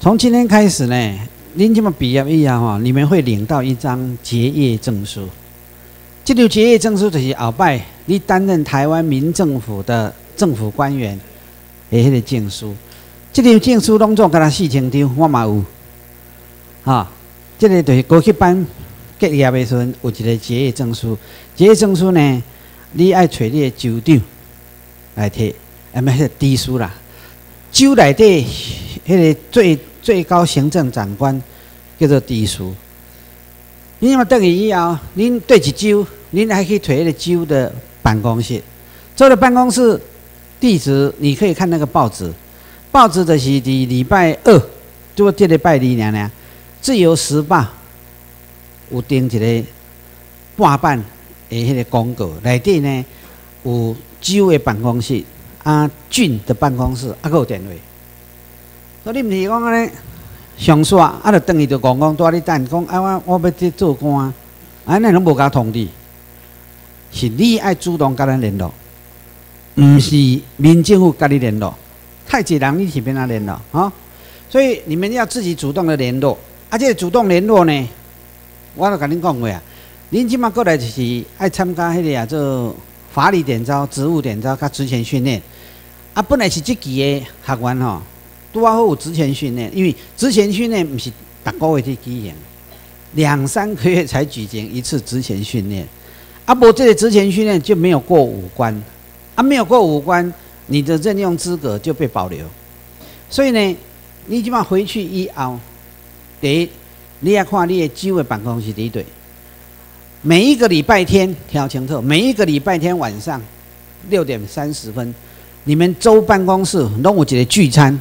从今天开始呢，您这么毕业以后哈，你们会领到一张结业证书。这张结业证书就是后摆你担任台湾民政府的政府官员的迄个证书。这张证书拢总敢若4000张，我嘛有。哈，这个就是高级班结业的时阵有一个结业证书。结业证书呢，你爱找你的州长来摕，啊，不是地书啦，州内底迄个最高行政长官叫做地书。你嘛等于以后，恁对一州，恁还可以推迄个州的办公室。州的办公室地址，你可以看那个报纸。报纸就是伫礼拜二，就这礼拜二尔，自由时报有登一个半版的迄个广告，内底呢有州的办公室，啊郡的办公室，还有电话。所以你毋是讲安尼上煞，啊，就等于就讲带你等，讲啊我要去做官，安尼拢无甲通知，是你爱主动甲咱联络，毋是民政府甲你联络。太济人你是变哪联络啊？所以你们要自己主动的联络，啊，这个主动联络呢，我都甲恁讲过啊，恁即马过来就是爱参加迄个啊做法理点招、职务点招、甲职前训练，啊，本来是这期的学员吼。拄好有职前训练，因为职前训练不是逐个月去举行，2、3个月才举行一次职前训练。啊，无这个职前训练就没有过5关，啊，没有过5关，你的任用资格就被保留。所以呢，你即马回去以后，第一，你要看你的州的办公室伫对，每一个礼拜天听清楚，每一个礼拜天晚上6点30分，你们州办公室拢有一个聚餐。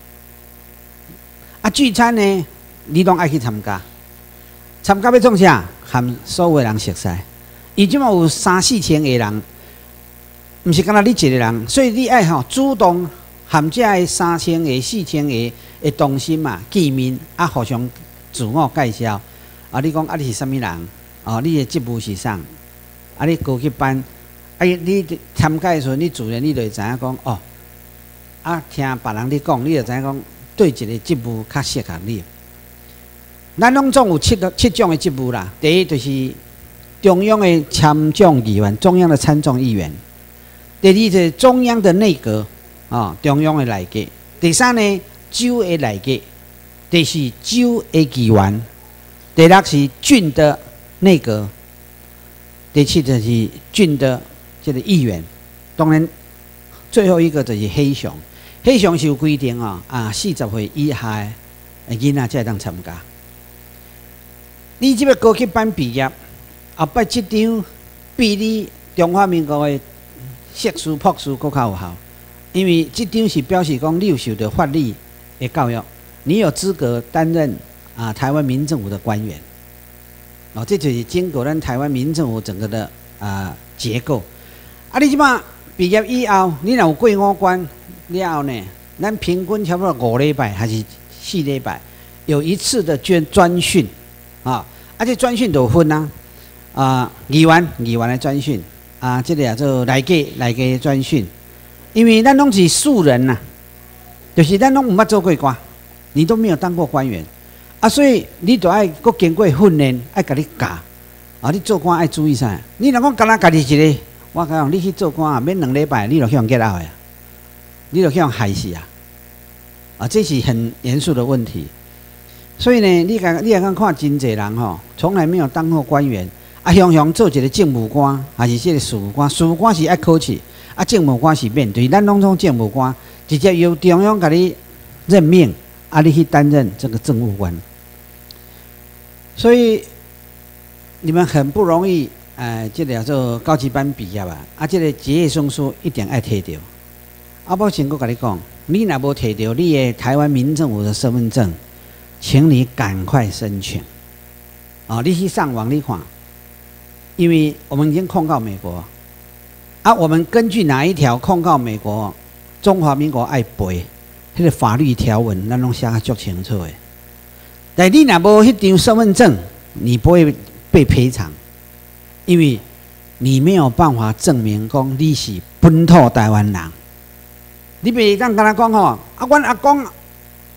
啊，聚餐呢，你拢爱去参加。参加要创啥？含所有的人熟悉。伊即马有3、4千个人，毋是干那你一个人，所以你爱主动含这3千个、4千个的同心嘛见面，啊，互相自我介绍。啊，你讲啊，你是啥物人？哦，你的职务是啥？啊，你高级班，啊，你参加的时候，你自然你就会知影讲哦。啊，听别人咧讲，你就知影讲。对一个职务较适合你，咱拢总有7种的职务啦。第一就是中央的参众议员，中央的参众议员；第二就是中央的内阁啊，中央的内阁；第三呢，州的内阁；第四州的议员；第六是郡的内阁；第七就是郡的这个议员。当然，最后一个就是黑熊。迄项是有规定哦，40岁以下的囡仔才会当参加。你即个高级班毕业，后摆这张比你中华民国的硕士、博士更较有效，因为这张是表示讲你有受到法律的教育，你有资格担任台湾民政府的官员。哦，这就是经过咱台湾民政府整个的结构。啊，你即马毕业以后，你若有过5关。了后呢，咱平均差不多5礼拜还是4礼拜，有一次的专训啊，而且专训都有分议员的专训这个做内阁的专训，因为咱拢是素人呐，就是咱拢唔捌做过官，你都没有当过官员所以你都爱搁经过训练，爱甲你教你做官爱注意啥？你若讲干那家己一个，我讲你去做官免2礼拜，你就向get out呀。你就向害死这是很严肃的问题。所以呢，你来看真侪人从来没有当过官员向做一个政务官，还是这个事务官。事务官是爱考试，政务官是面对咱拢总政务官，直接由中央给你任命，你去担任这个政务官。所以你们很不容易，这个叫做高级班毕业这个结业证书一定爱摕到。我先搁甲你讲，你若无摕到你的台湾民政府的身份证，请你赶快申请。你去上网你看，因为我们已经控告美国，我们根据哪一条控告美国？中华民国爱背，迄个法律条文咱拢写得足清楚的。但你若无迄张身份证，你不会被赔偿，因为你没有办法证明讲你是本土台湾人。你袂当跟他讲阮阿公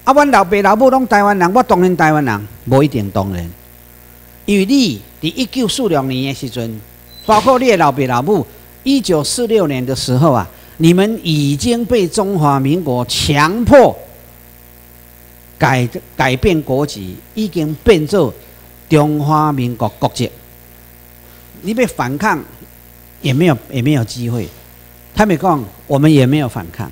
啊，阮老爸老母拢台湾人，我当然台湾人，无一定当然。因为你伫1946年的时阵，包括你的老爸老母，1946年的时候啊，你们已经被中华民国强迫改变国籍，已经变做中华民国国籍。你被反抗也没有机会。他们讲，我们也没有反抗。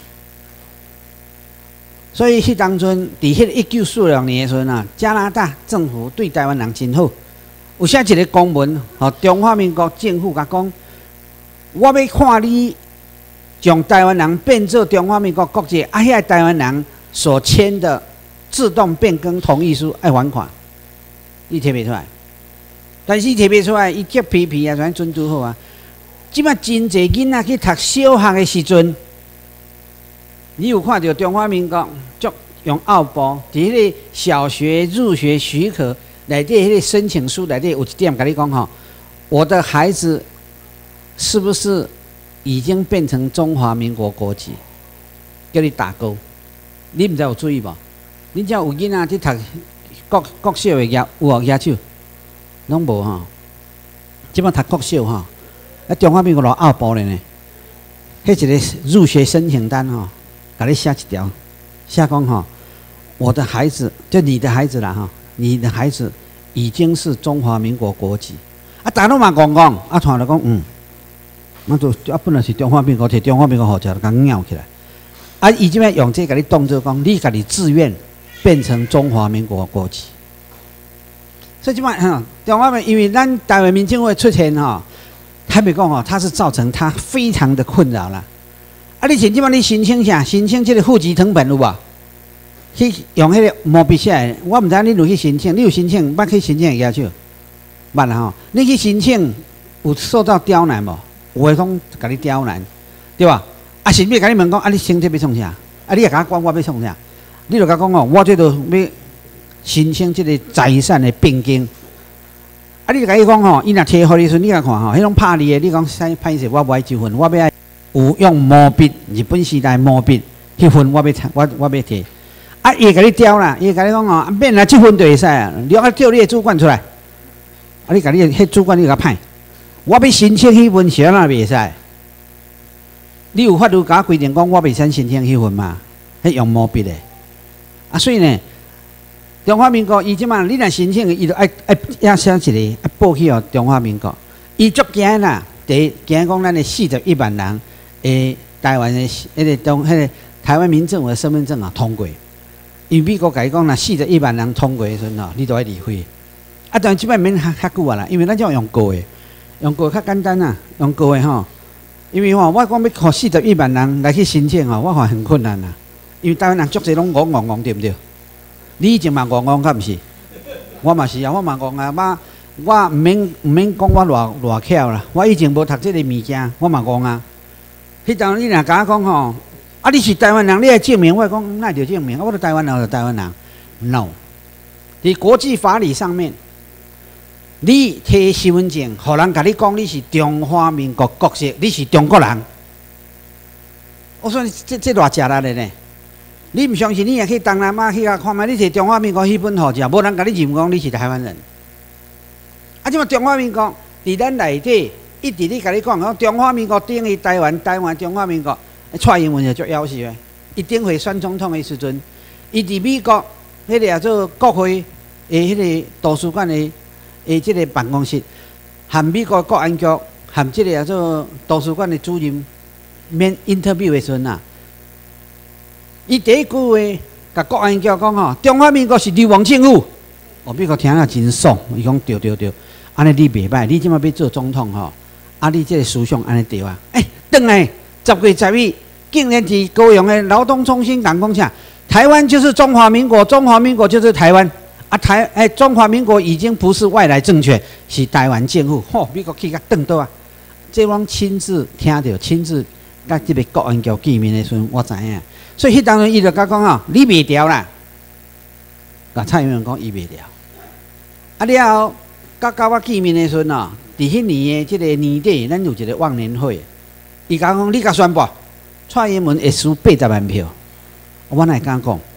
所以，迄当阵，伫迄1946年的时阵啊，加拿大政府对台湾人真好。有写一个公文，中华民国政府甲讲，我要看你将台湾人变做中华民国国籍，啊，遐台湾人所签的自动变更同意书要还款，你摕袂出来。但是摕袂出来，伊急皮皮啊，全准拄好啊。即摆真侪囡仔去读小学的时阵，你有看到中华民国足用奥部伫迄个小学入学许可内底迄个申请书内底有一点甲你讲吼，我的孩子是不是已经变成中华民国国籍？叫你打勾，你毋知有注意无？你只要有囡仔去读国小的有无举手？拢无吼。即摆读国小吼，啊中华民国落奥部咧呢，迄一个入学申请单吼，甲你写一条，写讲吼，我的孩子就你的孩子啦吼。你的孩子已经是中华民国国籍，啊，大家嘛讲，啊，传就讲，那就啊，本来是中华民国，摕中华民国护照就甲拗起来，啊，伊即摆用这甲你当作讲，你家己自愿变成中华民国国籍，所以即摆中华民，因为咱台湾民政府出现台北讲他是造成他非常的困扰啦，啊，你像即摆你申请啥？申请这个户籍誊本有无？去用迄个毛笔写的，我毋知你有去申请，你有申请，捌去申请会举手？捌啦吼，你去申请有受到刁难无？有诶讲甲你刁难，对吧？啊，甚至甲你问讲，啊，你申请要创啥？啊，你也甲我讲我要创啥？你就甲讲我这度要申请这个财产的变更。啊，你就甲伊讲伊若摕互你时，你甲看迄种拍你的，你讲歹势，我无爱纠纷，我要有用毛笔，日本时代毛笔去分，我要摕。啊，伊会甲你刁啦，伊会甲你讲免啦，这份就会使啊，你要叫你的主管出来，啊，你甲你迄主管你甲派，我要申请迄份是哪袂使？你有法律甲我规定讲，我袂使申请迄份嘛？迄用毛笔的，啊，所以呢，中华民国伊即马你若申请，伊就爱写一个报去中华民国，伊足惊啦，第一惊讲咱的41万人诶，台湾的迄个台湾民政府的身份证通过。因为美国甲伊讲，若41万人通过的时阵你都要离开。啊，但即摆免较久啊啦，因为咱种用过的，用过较简单啊，用过的吼。因为我讲要靠41万人来去申請我看很困難啊。因為台灣人足濟攏戇，對不對？你以前嘛戇，敢毋是？我嘛是啊，我嘛戇啊，我毋免講我偌巧啦。我以前無讀這個物件，我嘛戇啊。迄陣你若甲我講吼，啊你是台灣人，你來證明，我講那就證明，我是台灣人，就台灣人。No， 在國際法理上面。你摕身份證，互人甲你講你是中華民國國籍，你是中國人。我說這偌食力的呢？你唔相信，你也去東南亞去甲看覓，你摕中華民國迄本護照，無人甲你認講你是台灣人。啊，即嘛中華民國佇咱內底，一直你甲你講，中華民國等於台灣，台灣中華民國，蔡英文就足夭壽誒。伊頂回選總統的時陣，伊佇美國迄個叫做國會誒迄個圖書館的。即個辦公室，和美國國安局，和即個叫做圖書館的主任免 interview 的時陣啊，伊第一句話甲國安局講吼，中華民國是流亡政府。美國聽了真爽，伊講對，安尼你袂歹，你即馬要做總統吼，啊你即個思想安尼對啊？轉來10月10日，竟然是高雄的勞動中心講啥？台灣就是中華民國，中華民國就是台灣。中華民國已經不是外來政權，是台灣政府。美國去甲轉倒啊！這我親自聽到，親自甲這個國安局見面的時候，我知影。所以迄當陣伊就甲講你袂調啦。甲蔡英文講伊袂調。啊了後，甲我見面的時候喏，伫迄年的這個年底，咱有一個忘年會。伊甲講你甲宣布，蔡英文會輸80萬票。我哪會敢講？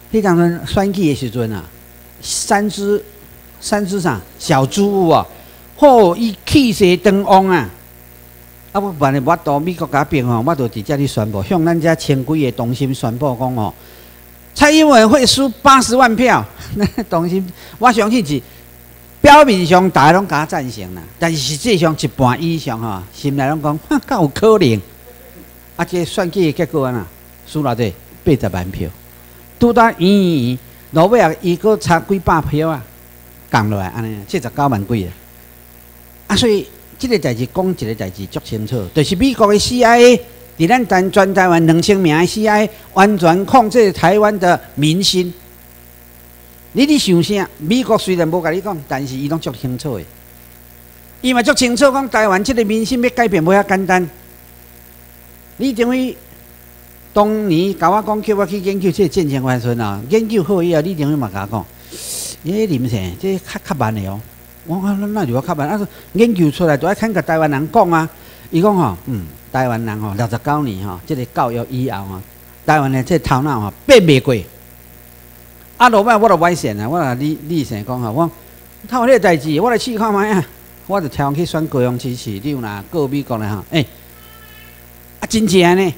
迄当阵选举的时阵啊，三只啥小猪哦，吼，伊气势登旺啊！啊，不然我到美国嗰边吼，我就直接去宣布，向咱遮千几个同心宣布讲吼，蔡英文会输80万票。那同心，我相信是表面上大家拢甲赞成啦，但是实际上一半以上吼，心内拢讲，敢有可能？啊，这选举的结果啊，输偌济80万票。拄到落尾啊，伊阁差几百票啊，降落来安尼，79万几啊。啊，所以这个代志讲一个代志足清楚，就是美国的 CIA 伫咱全台湾2000名的 CIA 完全控制台湾的民心。你想啥？美国虽然无甲你讲，但是伊拢足清楚的。伊嘛足清楚讲台湾这个民心要改变无遐简单。李登辉当年甲我讲，叫我去研究这个建前换村啊，研究好以后，李登辉嘛甲我讲，你林生，这较慢的哦。我讲那就我较慢，啊，研究出来都要看个台湾人讲啊。伊讲吼，台湾人吼69年吼，这个教育以后吼，台湾的这头脑吼变袂过。啊，落摆我就歪线啊，我甲李生讲吼，我透这个代志，我来试看卖啊，我就挑去选高雄市市长啦，告美国啦吼，啊，真正呢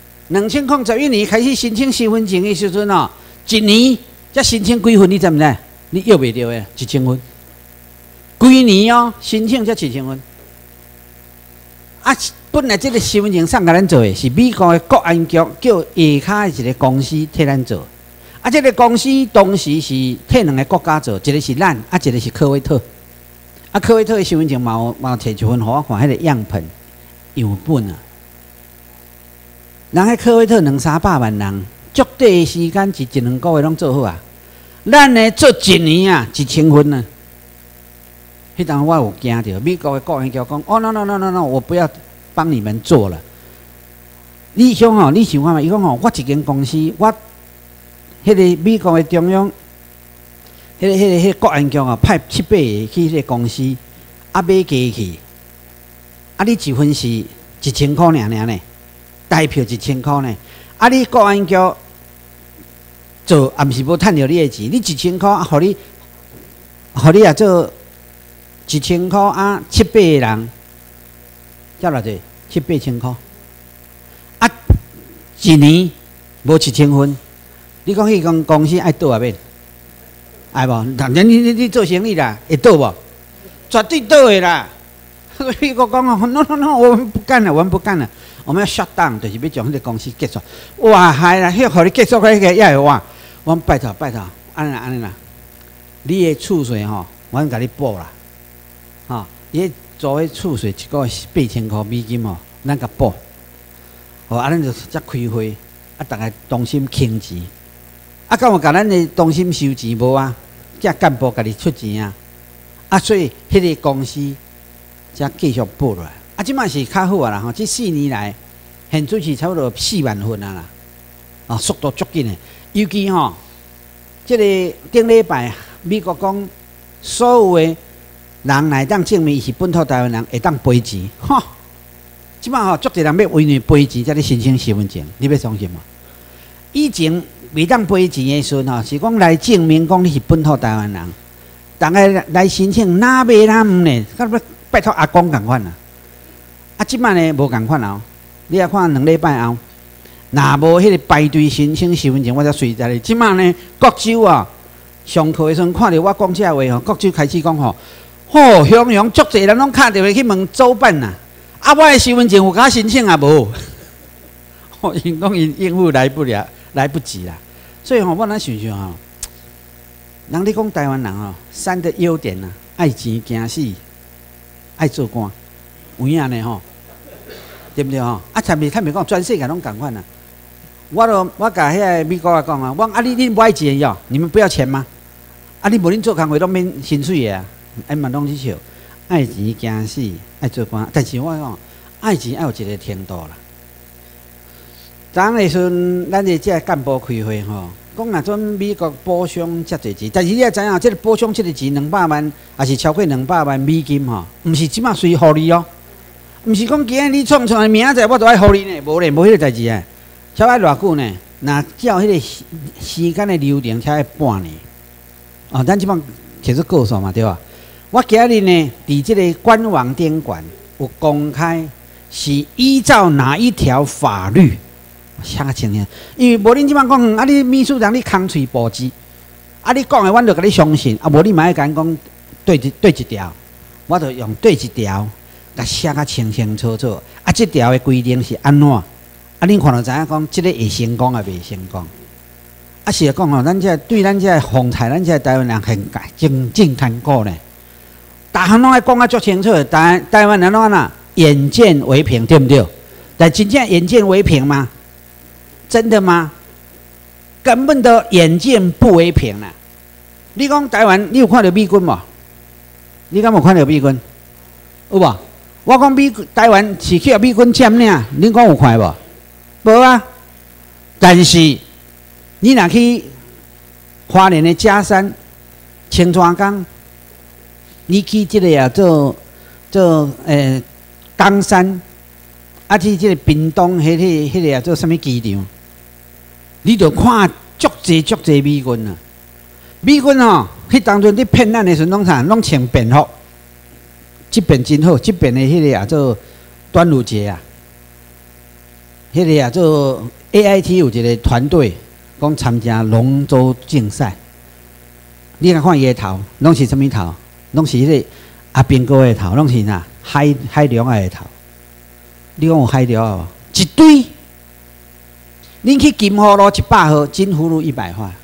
，2011年开始申请身份证的时阵哦，一年才申请几分，你知唔知？你约袂到的，1000分。规年哦，申请才1000分。啊，本来这个身份证送甲咱做的，是美国的国安局叫下骹的一个公司替咱做。啊，这个公司当时是替2个国家做，一个是咱，啊，一个是科威特。啊，科威特的身份证嘛有摕一份，互我看迄个样本样本啊。人喺科威特200-300万人，足短的时间是1-2个月拢做好啊。咱呢做一年啊，1000分啊。迄当我有惊到，美国的国安局讲，哦 no， 我不要帮你们做了。你想吼，你想看嘛？伊讲吼，我一间公司，我迄个美国的中央，迄个国安局啊，派7-8个去迄个公司，啊买机器，啊你一份是1000块尔呢？代票1000块呢，啊！你国安局做，也毋是无趁到你的钱，你1000块啊，互你啊做1000块啊，7-8个人，才偌济？7-8千块，啊，一年无1000分，你讲迄间公司爱倒啊免？爱无？你做生意啦，会倒无？绝对倒的啦！所以我讲哦 ，no， 我们不干了，我们不干了。我们要 shut down， 就是要将迄个公司结束。哇，嗨啦，迄互你结束迄个也会哇。我拜托，安尼啦，你的厝税吼，我甲你补啦。吼，伊做迄厝税一个8000块美金吼，咱甲补。哦，安尼就才开会，啊，大家同心倾钱。啊，敢有甲咱的同心收钱无啊？才干部家己出钱啊。啊，所以迄个公司才继续补落来。啊，即摆是较好啊啦吼！这4年来，现在是差不多4万份啊啦，啊，速度足紧的。尤其吼，这个顶礼拜美国讲，所有的人来当证明是本土台湾人，会当赔钱，吼！即摆吼，足侪人要为你赔钱，才咧申请身份证，你要相信吗？以前未当赔钱的时阵吼，是讲来证明讲你是本土台湾人，大家来申请哪买哪唔呢？甲拜托阿公共款啊！啊，即摆呢无共款哦，你也看2礼拜后，若无迄个排队申请身份证，我才随在咧。即摆呢，各州啊，上课的时阵看到我讲这话吼，各州开始讲吼，雄雄足侪人拢敲电话去问主办呐，啊，我的身份证有甲申请啊无？因讲因应付来不及啦。所以吼，我咱想想吼，人咧讲台湾人吼，3的优点呐，爱钱惊死，爱做官，有影呢吼。对不对吼？啊，他们讲全世界拢共款啊。我甲迄个美国人讲啊，我啊你不爱钱哟，你们不要钱吗？啊，你无恁做工课拢免薪水的啊，哎嘛拢去笑，爱钱惊死，爱做官。但是我讲，爱钱要有一个程度啦。昨昏的时阵，咱的这干部开会吼，讲若准美国补偿遮侪钱，但是你也知影，这个补偿这个钱200万，还是超过200万美金吼，毋是即马随互你哦。毋是讲今日你创的，明仔载我都爱互你呢，无咧，无迄个代志啊。超爱偌久呢？ 那照迄个时间的流程才会半年。哦，咱即摆其实告诉嘛，对吧？我今日呢，伫即个官网顶管有公开，是依照哪一条法律写个清楚。因为无恁即摆讲，啊，你秘书长你空嘴报之，啊，你讲的阮就甲你相信，啊，无你嘛爱甲讲对一条，我就用对一条，甲写甲清清楚楚。啊，即条的规定是安怎？啊，恁看到知影讲，即个会成功啊，袂成功？啊，是讲吼，咱这对咱这风采，咱这台湾人很真看过呢。逐项拢爱讲啊足清楚，台湾人拢哪眼见为凭，对不对？但真正眼见为凭吗？真的吗？根本都眼见不为凭啦。你讲台湾，你有看到美军无？你敢有看到美军？有无？我讲台湾是去美军占领，恁讲有看无？无啊。但是你若去花莲的嘉山、青川港，你去这个做冈山，啊去这个屏东迄个做什么机场，你就看足济美军啊！美军哦，迄当阵你骗咱的时阵，拢穿便服，这边真好，这边的迄个做端午节啊，迄个做 AIT 有一个团队。讲参加龙舟竞赛，你来看伊个头，拢是什么头？拢是迄个阿兵哥的头，拢是哪海龙的头。你讲有海龙无？一堆。恁去金湖路100号，金湖路100号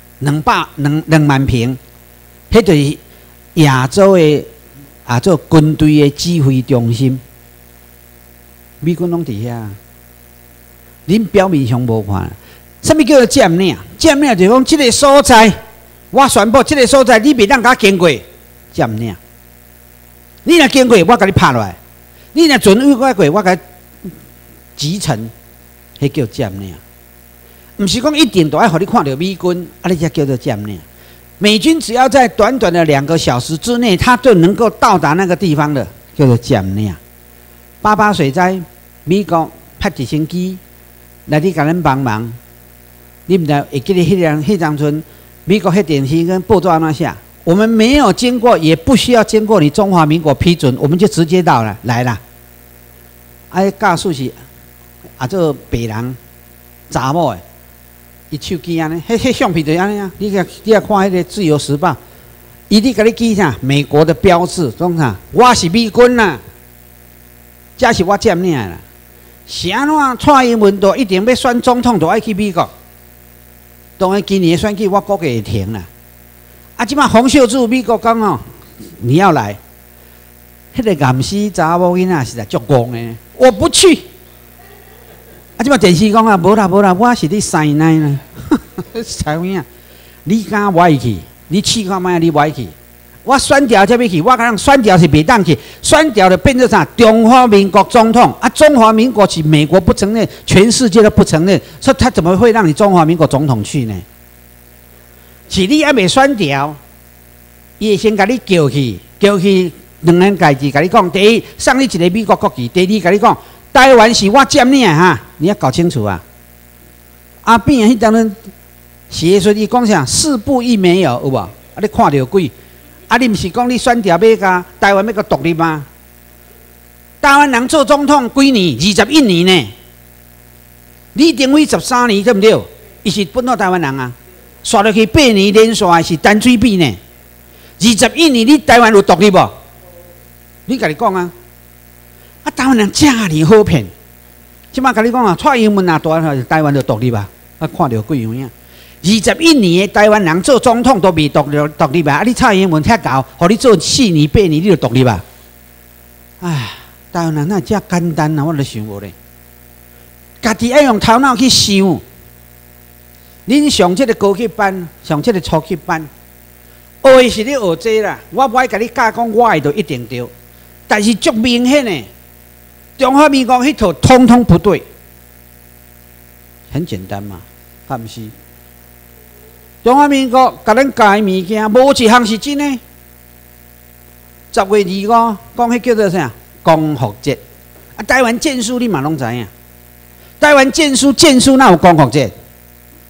，2万平，迄就是亚洲的做军队的指挥中心。美军拢伫遐，恁表面上无看。什么叫做占领？占领就是讲，这个所在，我宣布这个所在，你袂当甲经过占领。你若经过，我甲你拍落来；你若准予我过，我甲集成，迄叫占领。毋是讲一定都要互你看到美军，啊，你才叫做占领。美军只要在短短的2个小时之内，他就能够到达那个地方的，叫做占领。88水灾，美国派直升机来你甲咱帮忙。你们知会记得迄当阵，美国迄电视跟报纸那下，我们没有经过，也不需要经过你中华民国批准，我们就直接到了来了。啊，驾驶是做白人查某的，伊手机安尼，迄相片就安尼啊。你看迄个《自由时报》，伊咧甲你记啥？美国的标志，讲啥？我是美军啦，这是我占领啦。是安怎？蔡英文都一定要选总统，就爱去美国。当然，今年的选举我估计会停啦。啊，即摆洪秀柱美国讲哦，你要来，迄个岩死查某囡仔实在足戆的，我不去。啊，即摆电视讲啊，无啦，我是你师奶呢，才有影。你敢我去？你试看卖，你我去。我选调才要去，我讲选调是袂当去，选调就变成啥？中华民国总统啊！中华民国是美国不承认，全世界都不承认，所以他怎么会让你中华民国总统去呢？是你还未选调，伊会先甲你叫去2件代志，甲你讲：第一，送你一个美国国旗；第二，甲你讲，台湾是我占领哈，你要搞清楚啊！阿扁迄当阵写说伊讲啥？4不1没有，有无？啊，你看到鬼？啊！你毋是讲你选调要甲台湾要个独立吗？台湾人做总统几年？21年呢？李登辉13年，对不对？伊是本土台湾人啊，刷落去8年连刷是单水比呢。21年你台湾有独立无？你甲你讲啊！啊，台湾人真哩好骗。即摆甲你讲啊，蔡英文啊，台湾就独立啊，啊，看到几样影。21年的台湾人做总统都未独立吧？啊，你蔡英文遐搞，互你做4年8年，你就独立吧？唉，台湾人哪遮简单啊？我都想无咧。家己要用头脑去想。恁上这个高级班，上这个初级班，学的是你学这啦。我不爱甲你教讲，我的就一定对，但是足明显的，中华民国迄套通通不对。很简单嘛，是不是？中华民国甲咱教的物件，无一项是真的。10月25讲迄叫做啥？光复节。啊，台湾剑书你嘛拢知影。台湾剑书哪有光复节？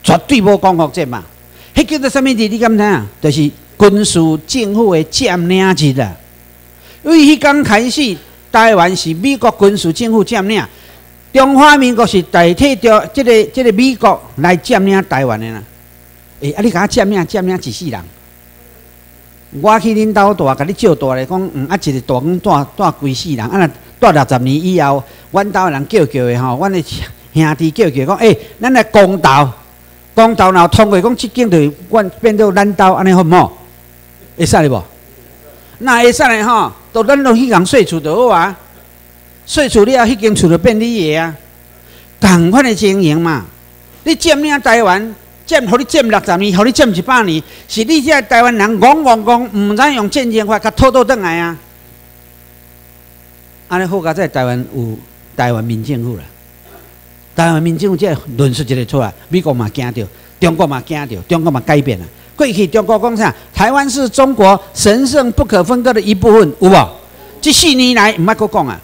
绝对无光复节嘛。迄叫做啥物日？你敢知影？就是军事政府的占领日啊。因为迄天开始，台湾是美国军事政府占领，中华民国是代替着这个美国来占领台湾的啦。你甲我占领一世人。我去恁兜住，甲你照大咧，讲一个大官住规世人，那住60年以后，阮兜人叫的吼，阮的兄弟叫讲，咱来公道。公道若通过，讲即间就阮变做咱兜，安尼好唔好？会使哩无？那会使嘞吼，都咱都去共说厝就好啊。说厝了，迄间厝就变你的啊。同款的情形嘛，你占领台湾，互你占60年，互你占100年，是你这台湾人戆，唔知用战争法甲拖倒转来啊。安尼好佳在台湾有台湾民政府啦。台湾民政府这论述一个出来，美国嘛惊着，中国嘛惊着，中国嘛改变了。过去中国讲啥？台湾是中国神圣不可分割的一部分，有无？这4年来唔捌搁讲啊。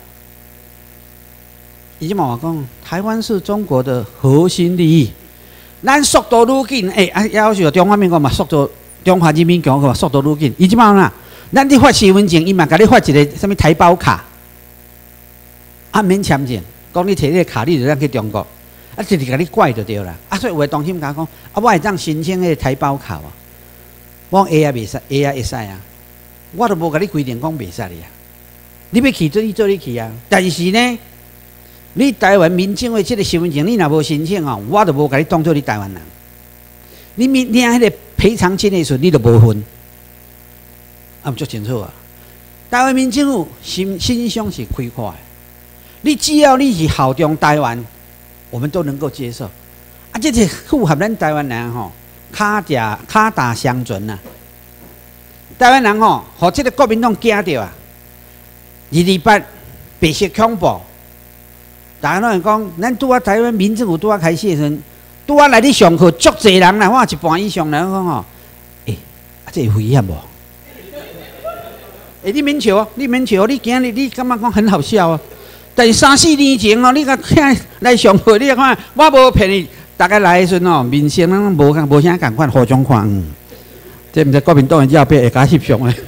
伊即嘛话讲，台湾是中国的核心利益。咱速度愈紧，要求中华民国嘛速度，中华人民共和国嘛速度愈紧。伊即嘛啦，咱伫发身份证，伊嘛甲你发一个什么台胞卡，免签证。讲你摕你个卡，你就当去中国，直直甲你怪就对啦。所以有诶同心甲我讲，我会当申请迄个台胞卡哦。我讲会袂使，会使啊。我都无甲你规定讲袂使哩啊。你要去做，你做你去啊。但是呢，你台湾民政府即个身份证，你若无申请哦，我就无甲你当做你台湾人。你领迄个赔偿金的时候，你就无分，毋足清楚啊。台湾民政府心胸是开阔的。你只要你是效忠台湾，我们都能够接受。这是符合咱台湾人吼，卡打相存呐。台湾人吼，互这个国民党惊着啊！228白色恐怖，大家拢会讲，咱拄台湾民政府拄开始的时阵，拄来你上课，足侪人啦，我一半以上人讲吼，这有危险无？你免笑，你今日你感觉讲很好笑啊？但是3、4年前哦，你甲来上课，你看我无骗你，大家来的时阵哦，面色咱无啥共款，互相看，这毋知国民党的照片会甲翕相诶。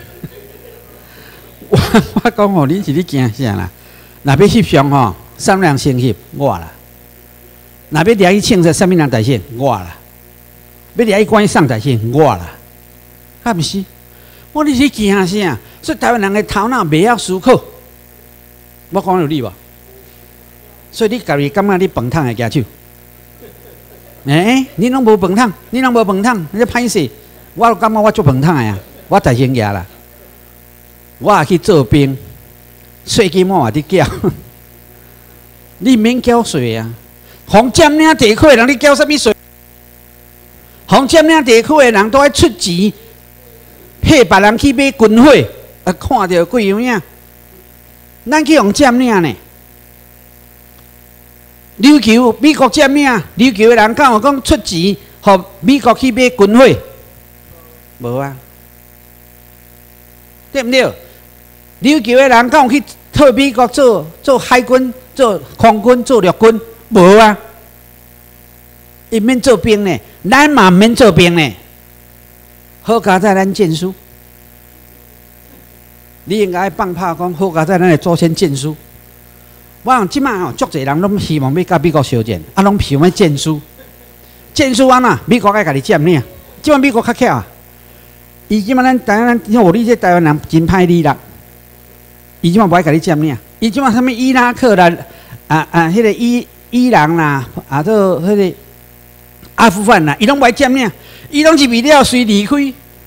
我讲哦，你是咧惊啥啦？若要翕相吼，啥人先翕？我啦。若要掠去庆祝，啥物人在先？我啦。要掠去关上在先？我啦。啊，毋是？我你是惊啥？所以台湾人的头脑袂晓思考。我讲有理无？所以你家己感觉你饭桶会举手？你拢无饭桶，你歹势。我感觉我做饭桶的啊，我在先举啦。我也去做兵，税金我也伫缴。你免缴税啊！互占领地区的人，你缴啥物税？互占领地区的人都爱出钱，骗别人去买军火，看到贵样影。咱去用占领呢？琉球美国占领，琉球的人敢有讲出钱，互美国去买军火？无啊，对毋对？琉球的人敢有去替美国做海军、做空军、做陆军？无啊，伊免做兵呢，咱嘛免做兵呢。好佳在咱剑书。你应该放炮讲好佳在咱的祖先剑书。我讲即摆吼，足侪人拢希望要甲美国相战，拢想要剑书。剑书安那？美国爱甲你占领。即摆美国较巧啊，伊即摆咱台湾，像你这台湾人真歹理啦。伊即摆无爱甲你占领，伊即摆啥物伊拉克啦，迄个伊朗啦，做迄个阿富汗啦，伊拢无爱占领，伊拢是为了随离开。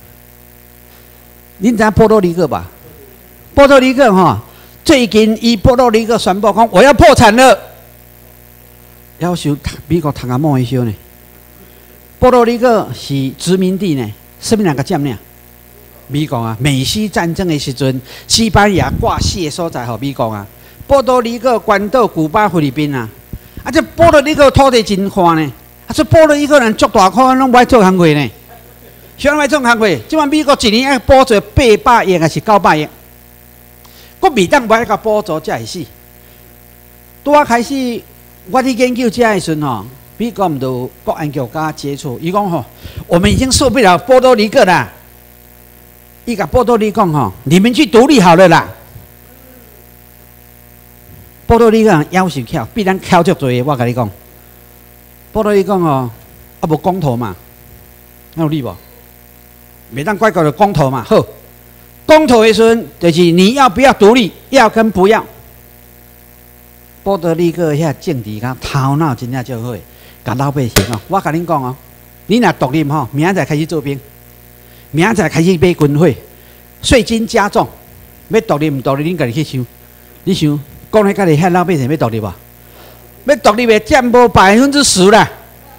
恁知影波多黎各吧？波多黎各吼，最近波多黎各宣布讲我要破产了，要求美国读啊摸一休呢。波多黎各是殖民地呢，什么人甲占领？美国啊，美西战争的时阵，西班牙挂卸所在互美国啊。波多黎各、关岛、古巴、菲律宾啊，这波多黎各土地真宽呢，所以波多黎各人足大块，拢不爱做工课呢。谁人爱做工课？即摆美国一年要补助800亿还是900亿？我未当不爱甲补助才会死。拄啊开始，我伫研究这的时阵吼， 美国唔都国安局甲接触，伊讲吼，我们已经受不了波多黎各啦。伊甲波多黎各讲吼，你们去独立好了啦。波多黎各人要求巧，比咱巧足多的。我甲你讲，波多黎各吼，啊无公投嘛，有理无？每当怪国的公投嘛，好，公投的时阵就是你要不要独立，要跟不要。波多黎各遐政治甲头脑真正就好，甲老百姓哦，我甲恁讲哦，你若独立吼，明仔载开始做兵，明仔载开始买军火，税金加重，要独立唔独立，恁家己去想，你想？讲咧，家己遐老百姓要独立无？要独立的占无10%啦。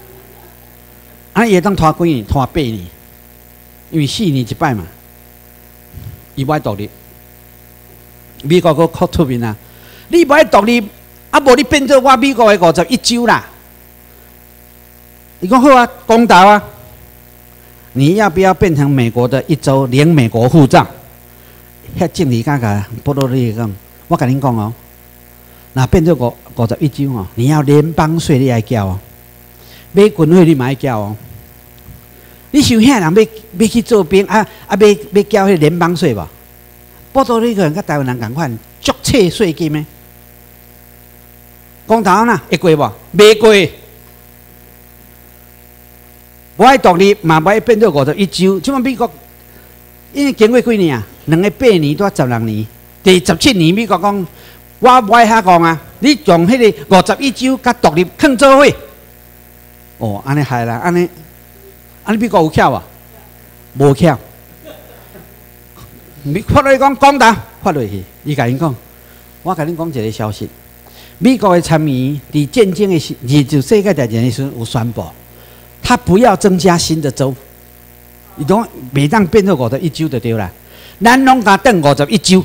伊会当拖几年？拖8年，因为4年一摆嘛。伊不爱独立，美国佫靠出面啊！你不爱独立，啊无你变做我美国的51州啦。伊讲好啊，公投啊，你要不要变成美国的1州，领美国护照？遐政治家甲波多黎各讲，我甲恁讲哦。那变做51州哦，你要联邦税你爱缴哦，买军火你嘛爱缴哦。你想遐人要去做兵啊要缴迄联邦税无？波多黎各人甲台湾人共款，足册税金的。公投呐会过无？袂过。无爱独立，嘛无爱变做51州。即摆美国因为经过几年啊，2个8年多12年，第17年美国讲。我不爱遐讲啊！你从迄个51州甲独立放做伙，哦，安尼害啦，安尼美国有巧无？无巧。法律讲公投，发落去，伊甲因讲，我甲恁讲一个消息，美国的参议伫战争的时，就世界大战的时候有宣布，他不要增加新的州，伊讲袂当变做51州就对啦，咱拢甲等51州。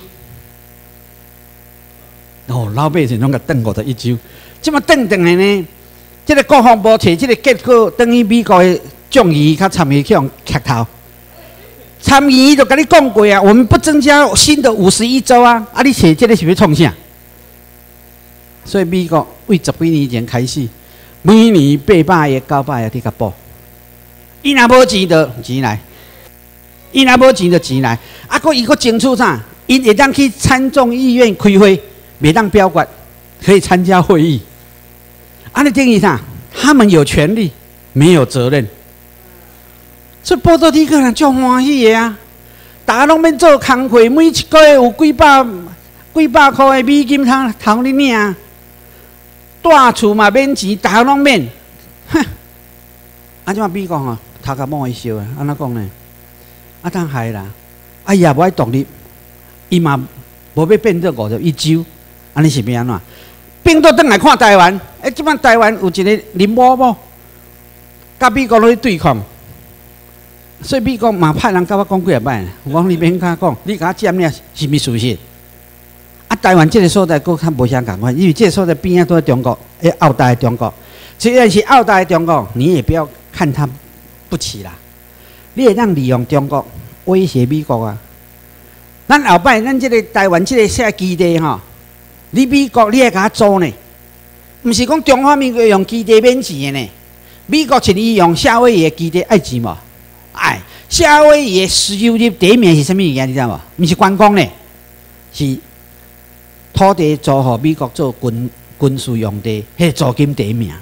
哦，老百姓拢甲等51州，即么等的呢？这个国防部摕这个结果，等于美国的众议甲参议去用磕头。参议就跟你讲过啊，我们不增加新的51州啊，啊，你摕这个是要创啥？所以美国为10几年前开始，每年800个、900个伫甲补。伊若无钱就钱来，伊若无钱就钱来，啊，伊个争取啥？伊会当去参众议院开会。袂当标决，可以参加会议。安尼定义啥？他们有权利，没有责任。所以波多黎各人足欢喜的啊！大家拢免做工课，每1个月有几百块的美金通你领啊！住厝嘛免钱，大家拢免。哼！啊，即马美国吼，头壳摸伊烧啊！安怎讲呢？啊，当害啦！啊，伊也无爱独立，伊嘛无要变做51州。安尼是变安怎？变倒转来看台湾，即摆台湾有一个林某某，甲美国咧对抗，所以美国嘛派人甲我讲几啊摆，我讲你免甲讲，你甲我占领是毋是事实？啊，台湾这个所在佫较无啥共款，因为这个所在边仔都在中国，澳大的中国，虽然是澳大的中国，你也不要看他不起啦，你会当利用中国威胁美国啊。咱后摆咱这个台湾这个小基地吼。你美国你还甲我租呢？毋是讲中华民国用基地免钱的呢？美国请你用夏威夷的基地爱钱无？哎，夏威夷的收入第一名是啥物物件？你知无？毋是观光呢，是土地租予美国做军事用地，迄租金第一名。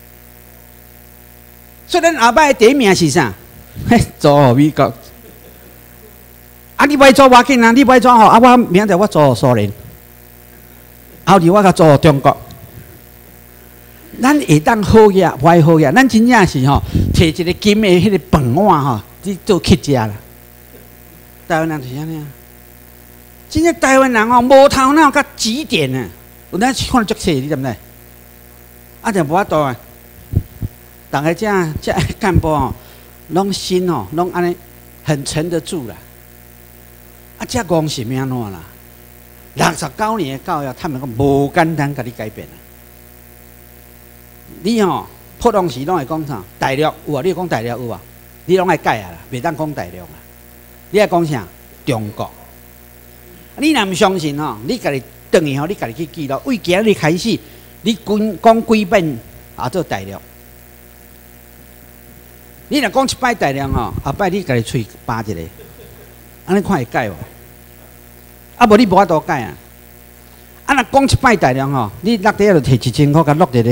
所以咱后摆第一名是啥？租予美国。啊，你不爱租我紧啊？你不爱租吼？啊，我明仔我租予苏联。后日我甲做中国，咱会当好嘢，歹好嘢，咱真正是吼，摕一个金的迄个饭碗吼，去做乞食啦。台湾人就是安尼啊，真正台湾人吼无头脑甲极点啊，有咱看足册，你知毋知？啊，就无法度啊，大家这干部吼，拢心吼，拢安尼很沉得住啦。啊，这讲是咩安怎啦？69年的教育，他们讲无简单，甲你改变啊！你吼普通时拢会讲啥？大陆有啊？你讲大陆有啊？你拢爱改啊啦，袂当讲大陆啊！你爱讲啥？中国。你若唔相信吼，你家己等于吼，你家己去记录。为今日开始，你讲几遍啊做大陆， 你若讲一摆大量吼，后摆你家己喙扒一个，安尼看会改无？啊，无你无法度改啊！啊，若讲一摆大量吼，你落地就摕1000块，甲落伫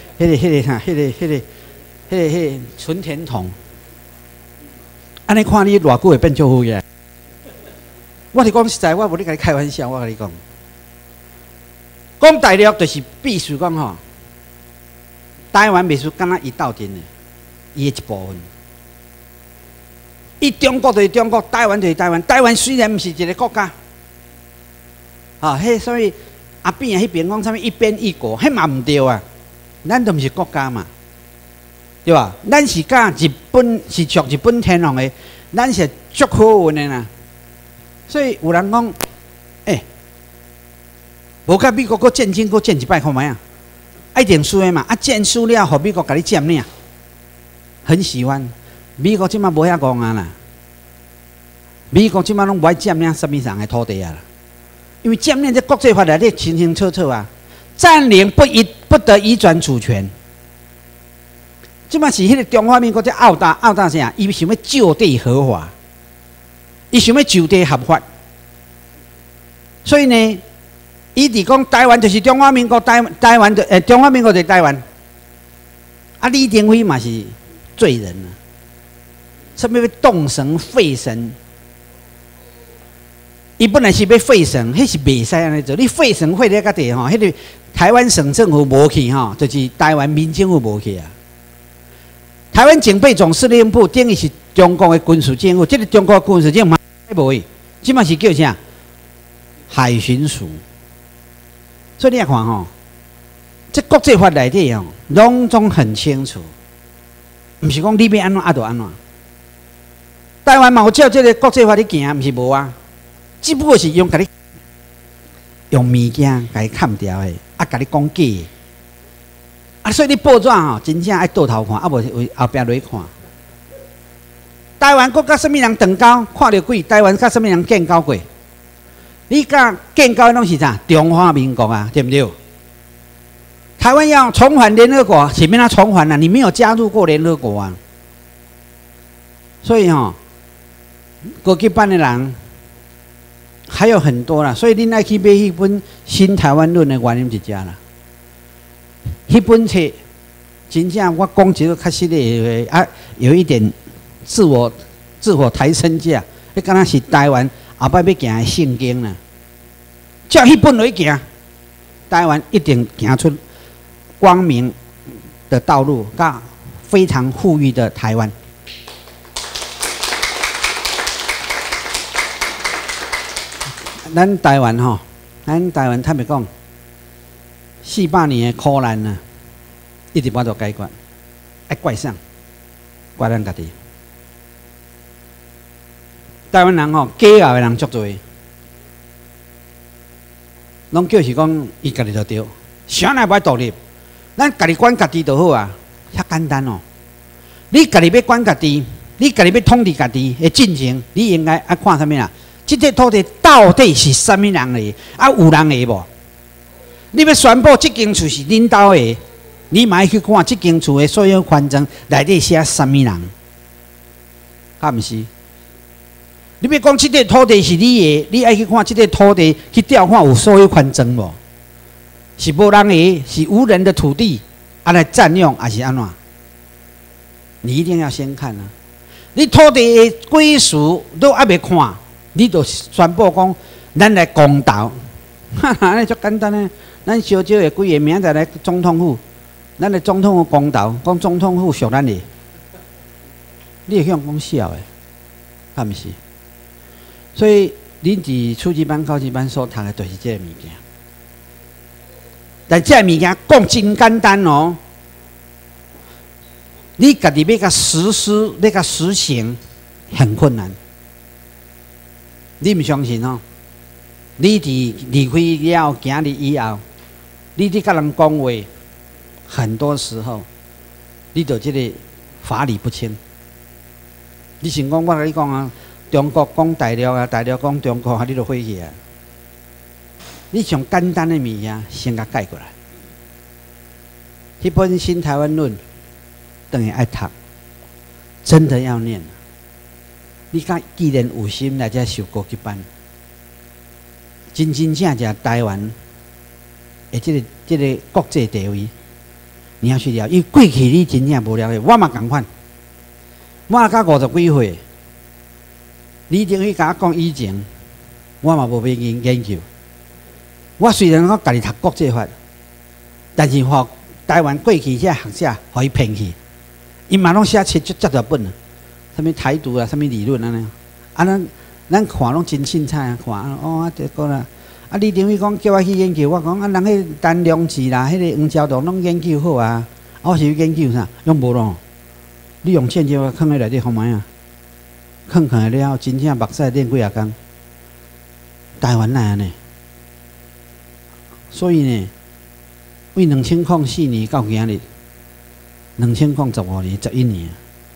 迄个纯甜筒，安尼看你偌久会变足好个。我是讲实在，我无咧甲你开玩笑，我甲你讲，讲大陆就是必须讲吼，台湾袂输敢若伊斗阵的，伊的一部分。伊中国就是中国，台湾就是台湾。台湾虽然毋是一个国家，迄所以阿扁啊迄边讲啥物一边一国，迄嘛毋对啊，咱都毋是国家嘛，对吧？咱是甲日本是属日本天皇的，咱是足好运的啦。所以有人讲，无甲美国搁战争搁战一摆看卖啊，一定输的嘛。啊，战输了，互美国甲你占领，很喜欢。美国即马无遐戆啊啦，美国即马拢无爱占领什么人的土地啊啦，因为占领这国际法内底清清楚楚啊，占领不得移转主权。即马是迄个中华民国在澳大啥？伊想要就地合法。伊想要就地合法，所以呢，伊伫讲台湾就是中华民国，台湾就中华民国就是台湾。啊，李登辉嘛是罪人啊，什么要动神废神？伊本来是要废神，迄是袂使安尼做。你废神废咧个地吼，迄个台湾省政府无去吼，就是台湾民政府无去啊。台湾警备总司令部等于是中国的军事政府，这个中国的军事政府无去，即嘛是叫啥？海巡署。所以你来看吼，这国际法内底吼，拢总很清楚，毋是讲你要安怎啊就安怎。台湾嘛有照这个国际法咧行，毋是无啊，只不过是用甲你用物件甲你砍掉的，啊，甲你讲假的。啊，所以你报纸吼，真正爱倒头看，啊无为后壁落去看。台湾国甲什么人断交？看到鬼？台湾甲什么人建交过？你甲建交的拢是啥？中华民国啊，对不对？台湾要重返联合国，前面他重返了，你没有加入过联合国啊。所以国际办的人还有很多啦，所以你爱去买迄本《新台湾论》的原因一家啦。迄本册真正我讲一个较实的啊，有一点自我抬身价，你敢若是台湾后摆要行的圣经啦。照迄本来行，台湾一定行出光明的道路，甲非常富裕的台湾。咱台湾坦白讲，400年的苦难啊，一直无法度解决，爱怪谁？怪咱家己。台湾人假傲的人足多，拢叫是讲伊家己就对，啥也无爱独立，咱家己管家己就好啊，遐简单哦。你家己要管家己，你家己要统治家己的进程，你应该爱看啥物啊？这块土地到底是啥物人的？啊，有人的无？你要宣布这间厝是恁兜的，你嘛要去看这间厝的所有权证内底写啥物人？敢毋是？你要讲这块土地是你的，你爱去看这块土地去调看有所有权证无？是无人的，是无人的土地，来占用还是安怎？你一定要先看啊！你土地的归属都还没看。你就宣布讲，咱来公道，安尼足简单诶。咱小少的几个名再来总统府，咱来总统府公道，讲总统府属咱的，你会向讲笑诶，是毋是？所以恁伫初级班、高级班所读的，就是这个物件。但这个物件讲真简单哦，你家己要甲实施、要甲实行，很困难。你唔相信哦？你伫离开了，今日以后，你伫甲人讲话，很多时候，你就这个法理不清。你想讲，我甲你讲啊，中国讲大陆啊，大陆讲中国啊，你就回去啊。你上简单的物件，先甲改过来。迄本《新台湾论》，等于爱读， 真的要念。你看，既然有心来这受高级班，真正台湾的这个国际地位，你要去了解。因为过去你真正无了解，我嘛同款。我到50几岁，你等于甲我讲以前，我嘛无要研究。我虽然我家己读国际法，但是吼台湾过去遐学者，互伊骗去，伊嘛拢写册足多本啊，什么台独啊，什么理论安尼，啊咱看拢真凊彩啊，看哦啊这个啦，啊你等于讲叫我去研究，我讲啊人迄陈良志啦，迄个黄昭堂拢研究好啊，我是去研究啥，用无咯？你用现金放喺内底放买啊？放起来了，真正目屎练几啊工，台湾来安尼。所以呢，为2004年到今日，2015年、11年，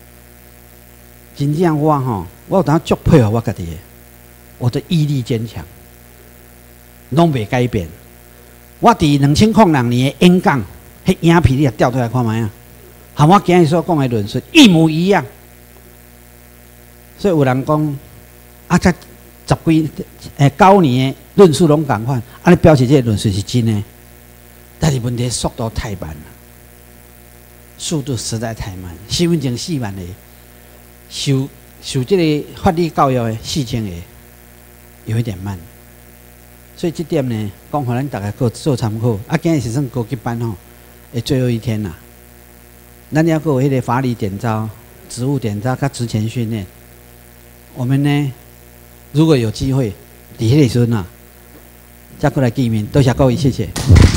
真正我有当足配合我家己的，我的毅力坚强，拢袂改变。我伫2006年的演讲，迄影片你也调出来看卖啊，和我今日所讲的论述一模一样。所以有人讲，啊，才9年的论述拢同款，安尼表示这个论述是真的。但是问题速度太慢了，速度实在太慢。身份证4万个，受这个法律教育的4000个，有一点慢。所以这点呢，讲互咱大家做参考。啊，今日是算高级班吼，的最后一天啦。咱要有迄个法理点招、职务点招、甲职前训练。我们呢，如果有机会，伫迄个时阵啊，再过来见面，多谢各位，谢谢。